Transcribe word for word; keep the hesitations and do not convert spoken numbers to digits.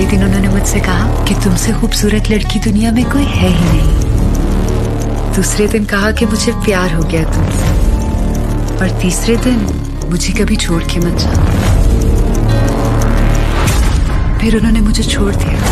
दिन उन्होंने मुझसे कहा कि तुमसे खूबसूरत लड़की दुनिया में कोई है ही नहीं। दूसरे दिन कहा कि मुझे प्यार हो गया तुमसे, और तीसरे दिन मुझे कभी छोड़ के मत जाओ। फिर उन्होंने मुझे छोड़ दिया।